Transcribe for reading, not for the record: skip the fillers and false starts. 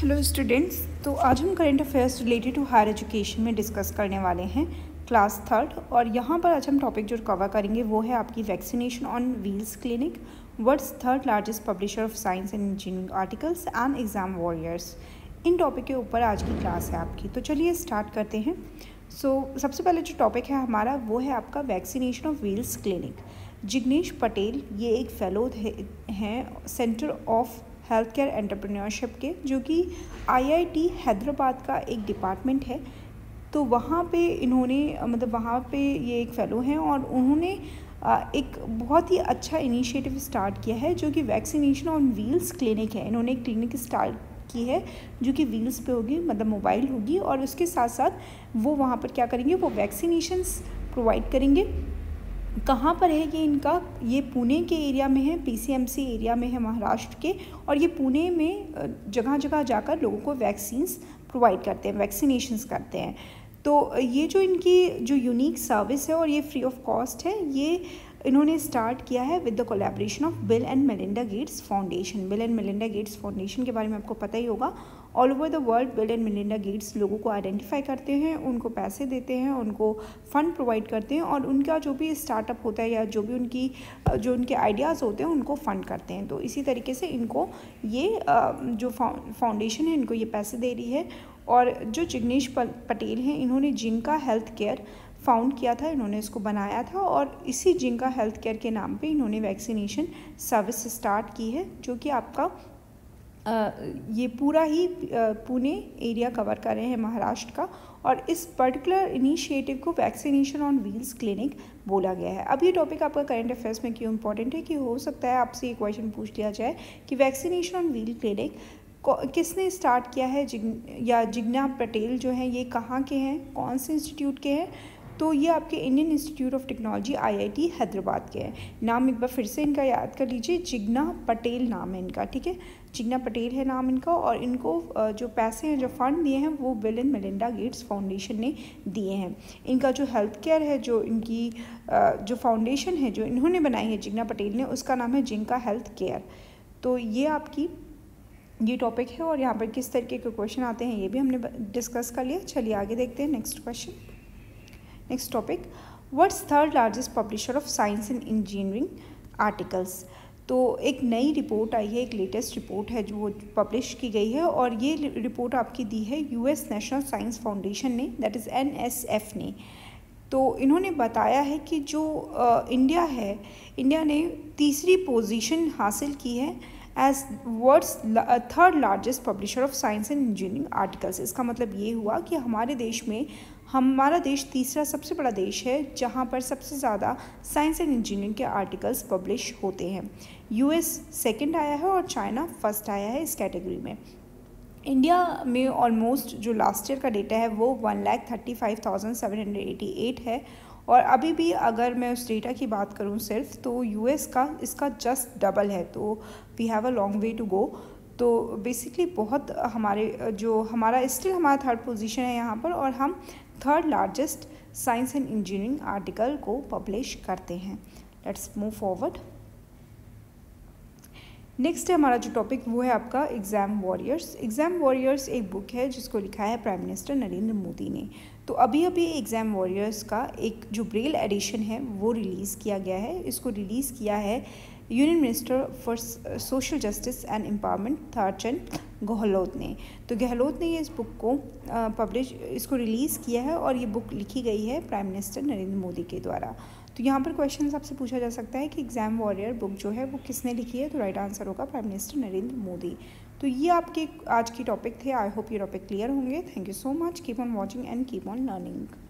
Hello students, तो आज हम current affairs related to higher education में डिस्कस करने वाले हैं क्लास थर्ड। और यहाँ पर आज हम टॉपिक जो कवर करेंगे वो है आपकी vaccination on wheels clinic, world's third largest publisher of science and engineering articles and exam warriors. इन टॉपिक के ऊपर आज की क्लास है आपकी। तो चलिए स्टार्ट करते हैं। सबसे पहले जो टॉपिक है हमारा वो है आपका vaccination of wheels clinic. Jignesh Patel ये एक फेलो हैं centre of health care entrepreneurship के, जो कि आईआईटी हैदराबाद का एक डिपार्टमेंट है। तो वहाँ पे इन्होंने वहाँ पे ये एक फ़ेलो हैं और उन्होंने एक बहुत ही अच्छा इनिशिएटिव स्टार्ट किया है जो कि वैक्सीनेशन ऑन व्हील्स क्लिनिक है। इन्होंने एक क्लिनिक स्टार्ट की है जो कि व्हील्स पे होगी, मोबाइल होगी, और उसके साथ साथ वो वहाँ पर क्या करेंगे, वो वैक्सीनेशंस प्रोवाइड करेंगे। कहाँ पर है ये पुणे के एरिया में है, पीसीएमसी एरिया में है महाराष्ट्र के। और ये पुणे में जगह जगह जाकर लोगों को वैक्सीन्स प्रोवाइड करते हैं, वैक्सीनेशंस करते हैं। तो ये जो इनकी जो यूनिक सर्विस है और ये फ्री ऑफ कॉस्ट है, ये इन्होंने स्टार्ट किया है with the collaboration of Bill and Melinda Gates foundation. Bill and Melinda Gates foundation के बारे में आपको पता ही होगा। All over the world Bill and Melinda Gates लोगों को आइडेंटिफाई करते हैं, उनको पैसे देते हैं, उनको फ़ंड प्रोवाइड करते हैं, और उनका जो भी स्टार्टअप होता है या जो भी उनके आइडियाज़ होते हैं उनको फ़ंड करते हैं। तो इसी तरीके से इनको ये जो फाउंडेशन है इनको ये पैसे दे रही है। और जो जिग्नेश पटेल हैं, इन्होंने जिनका हेल्थ केयर फाउंड किया था, इन्होंने इसको बनाया था, और इसी जिनका हेल्थ केयर के नाम पे इन्होंने वैक्सीनेशन सर्विस स्टार्ट की है, जो कि आपका ये पूरा ही पुणे एरिया कवर कर रहे हैं महाराष्ट्र का। और इस पर्टिकुलर इनिशिएटिव को वैक्सीनेशन ऑन व्हील्स क्लिनिक बोला गया है। अब ये टॉपिक आपका करंट अफेयर्स में क्यों इंपॉर्टेंट है कि हो सकता है आपसे ये क्वेश्चन पूछ लिया जाए कि वैक्सीनेशन ऑन व्हील क्लिनिक किसने स्टार्ट किया है, जिग्ना पटेल जो हैं ये कहाँ के हैं, कौन से इंस्टीट्यूट के हैं। तो ये आपके Indian Institute of Technology IIT Hyderabad के हैं। नाम एक बार फिर से इनका याद कर लीजिए, जिग्ना पटेल नाम है इनका, ठीक है, जिग्ना पटेल है नाम इनका। और इनको जो पैसे हैं, जो फंड दिए हैं, वो Bill and Melinda Gates foundation ने दिए हैं। इनका जो हेल्थ केयर है, जो इनकी जो फाउंडेशन है जो इन्होंने बनाई है जिग्ना पटेल ने, उसका नाम है जिनका हेल्थ केयर। तो ये आपकी ये टॉपिक है, और यहाँ पर किस तरीके के क्वेश्चन आते हैं ये भी हमने डिस्कस कर लिया। चलिए आगे देखते हैं next question. Next topic, what's third largest publisher of science and engineering articles. तो एक नई रिपोर्ट आई है, एक लेटेस्ट रिपोर्ट है जो वो पब्लिश की गई है, और ये रिपोर्ट आपकी दी है यूएस नेशनल साइंस फाउंडेशन ने, दैट इज़ NSF ने। तो इन्होंने बताया है कि जो इंडिया ने तीसरी पोजीशन हासिल की है as world's third largest publisher of science and engineering articles. इसका मतलब ये हुआ कि हमारा देश तीसरा सबसे बड़ा देश है जहाँ पर सबसे ज़्यादा साइंस एंड इंजीनियरिंग के आर्टिकल्स पब्लिश होते हैं। यूएस सेकंड आया है और चाइना फर्स्ट आया है इस कैटेगरी में। इंडिया में ऑलमोस्ट जो लास्ट ईयर का डेटा है वो 1,35,788 है, और अभी भी अगर मैं उस डेटा की बात करूं सिर्फ, तो यूएस का इसका जस्ट डबल है। तो we have a long way to go. तो बेसिकली बहुत हमारा थर्ड पोजीशन है यहाँ पर, और हम third largest science and engineering article को पब्लिश करते हैं। Let's move forward. नेक्स्ट है हमारा जो टॉपिक वो है आपका एग्ज़ाम वॉरियर्स। एग्ज़ाम वॉरियर्स एक बुक है जिसको लिखा है प्राइम मिनिस्टर नरेंद्र मोदी ने। तो अभी एग्ज़ाम वॉरियर्स का एक जो ब्रेल एडिशन है वो रिलीज़ किया गया है। इसको रिलीज़ किया है union minister for social justice and empowerment Thaawarchand Gehlot ने। तो गहलोत ने ये इस बुक को इसको रिलीज़ किया है, और ये बुक लिखी गई है प्राइम मिनिस्टर नरेंद्र मोदी के द्वारा। तो यहाँ पर क्वेश्चन आपसे पूछा जा सकता है कि एग्ज़ाम वॉरियर बुक जो है वो किसने लिखी है। तो राइट आंसर होगा प्राइम मिनिस्टर नरेंद्र मोदी। तो ये आपके आज की टॉपिक थे। आई होप ये टॉपिक क्लियर होंगे। Thank you so much. Keep on watching and keep on learning.